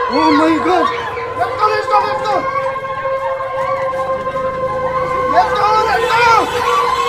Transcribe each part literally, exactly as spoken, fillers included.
Oh my God! Let's go, let's go, let's go! Let's go, let's go!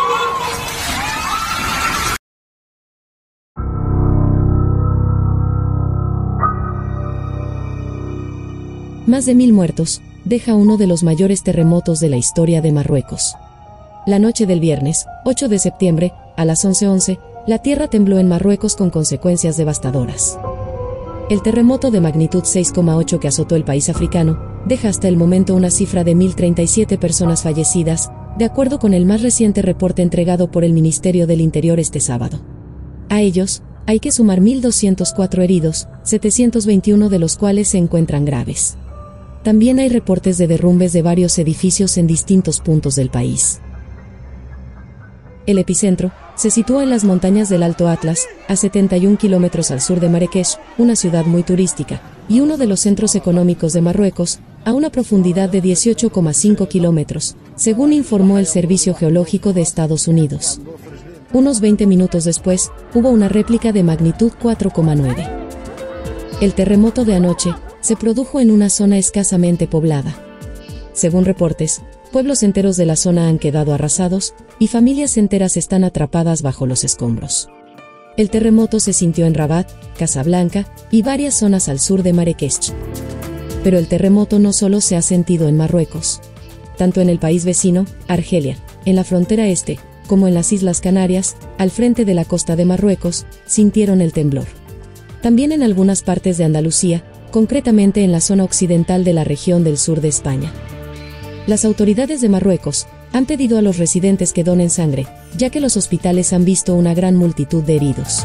Más de mil muertos, deja uno de los mayores terremotos de la historia de Marruecos. La noche del viernes, ocho de septiembre, a las once once, la tierra tembló en Marruecos con consecuencias devastadoras. El terremoto de magnitud seis coma ocho que azotó el país africano, deja hasta el momento una cifra de mil treinta y siete personas fallecidas, de acuerdo con el más reciente reporte entregado por el Ministerio del Interior este sábado. A ellos, hay que sumar mil doscientos cuatro heridos, setecientos veintiuno de los cuales se encuentran graves. También hay reportes de derrumbes de varios edificios en distintos puntos del país. El epicentro se situó en las montañas del Alto Atlas, a setenta y un kilómetros al sur de Marrakech, una ciudad muy turística, y uno de los centros económicos de Marruecos, a una profundidad de dieciocho coma cinco kilómetros, según informó el Servicio Geológico de Estados Unidos. Unos veinte minutos después, hubo una réplica de magnitud cuatro coma nueve. El terremoto de anoche se produjo en una zona escasamente poblada. Según reportes, pueblos enteros de la zona han quedado arrasados, y familias enteras están atrapadas bajo los escombros. El terremoto se sintió en Rabat, Casablanca, y varias zonas al sur de Marrakech. Pero el terremoto no solo se ha sentido en Marruecos. Tanto en el país vecino, Argelia, en la frontera este, como en las Islas Canarias, al frente de la costa de Marruecos, sintieron el temblor. También en algunas partes de Andalucía, concretamente en la zona occidental de la región del sur de España. Las autoridades de Marruecos han pedido a los residentes que donen sangre, ya que los hospitales han visto una gran multitud de heridos.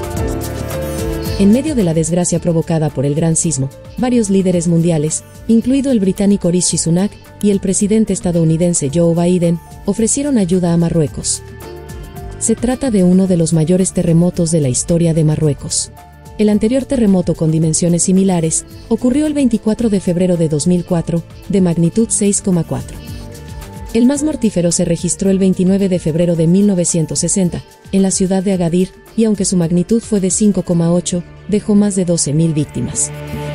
En medio de la desgracia provocada por el gran sismo, varios líderes mundiales, incluido el británico Rishi Sunak y el presidente estadounidense Joe Biden, ofrecieron ayuda a Marruecos. Se trata de uno de los mayores terremotos de la historia de Marruecos. El anterior terremoto con dimensiones similares ocurrió el veinticuatro de febrero de dos mil cuatro, de magnitud seis coma cuatro. El más mortífero se registró el veintinueve de febrero de mil novecientos sesenta, en la ciudad de Agadir, y aunque su magnitud fue de cinco coma ocho, dejó más de doce mil víctimas.